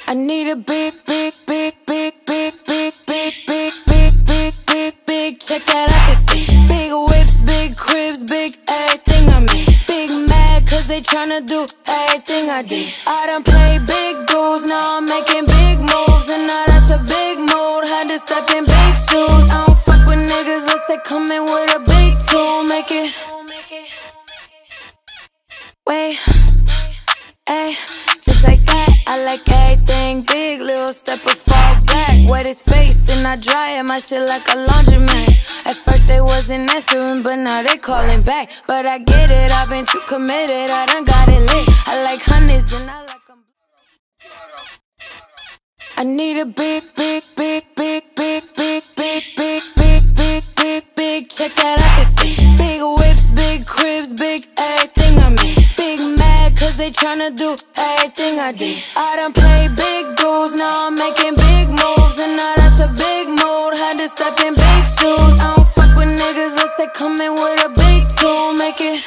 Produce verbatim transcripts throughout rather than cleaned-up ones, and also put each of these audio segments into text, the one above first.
I need a big, big, big, big, big, big, big, big, big, big, big, big check that I can see. Big whips, big cribs, big everything I make. Big mad cause they tryna do everything I did. I done played big dudes, now I'm making big moves. And now that's a big mood, had to step in big shoes. I don't fuck with niggas unless they come in with a big tool. Make it wait, ayy, just like that. I like everything big, little step or fall back. Wet his face, then I dry it, my shit like a laundromat. At first they wasn't answering, but now they calling back. But I get it, I've been too committed, I done got it lit. I like hundreds and I like them. I need a big, big, big, big, big, big, big, big, big, big, big, big check that I can see. Big whips, big cribs, big everything I make. Big mad cause they tryna do everything I did. I done played big dudes, now I'm making big moves. And now that's a big mood, had to step in big shoes. I don't fuck with niggas unless they come in with a big tool. Make it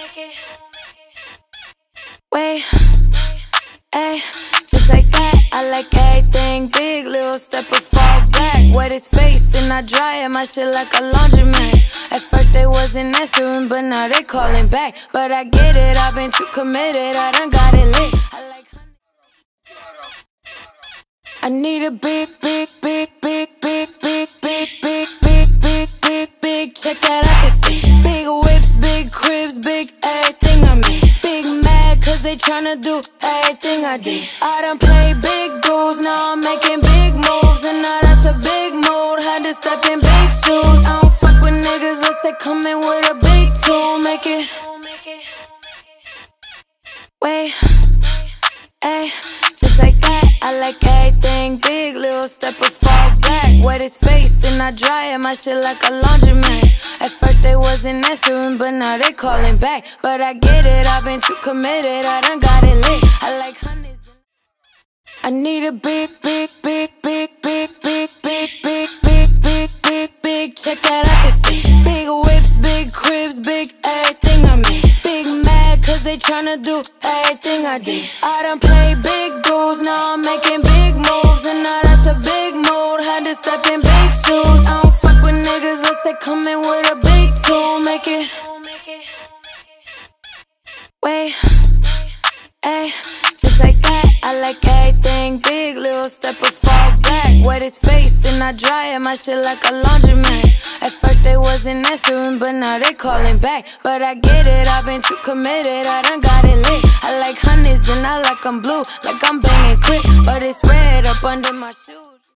wait, ayy, just like that. I like everything big, little step or fall back. Wet his face, then I dry it, my shit like a laundromat. At first they wasn't answering, but now they calling back. But I get it, I've been too committed, I done got it lit. I like I need a big, big, big, big, big, big, big, big, big, big, big, big check that I can see. Big whips, big cribs, big everything I make. Big mad cause they tryna do everything I did. I done played big dudes, now I'm making big moves. And now that's a big mood, had to step in big shoes. I don't fuck with niggas unless they come in with a big tool. Make it wait, ayy, just like that. I like everything big, little step or fall back. Wet his face, then I dry it, my shit like a laundromat. At first they wasn't answering, but now they calling back. But I get it, I've been too committed, I done got it lit. I like hundreds. I need a big, big, big, big, big, big, big, big, big, big, big, big check that I can see. Big whips, big cribs, big everything I make. Big mad cause they tryna do everything I did. I done played big dudes, now I'm making big moves. And now that's a big mood, had to step in big shoes. I don't fuck with niggas unless they come in with a big tool. Make it wait, ayy, just like that. I like everything big, little step or fall back. Wet his face, then I dry it, my shit like a laundromat. At first they wasn't answering, but now they calling back. But I get it, I've been too committed, I done got it lit. I like hundreds and I like them blue, like I'm banging quick. But it's red up under my shoes.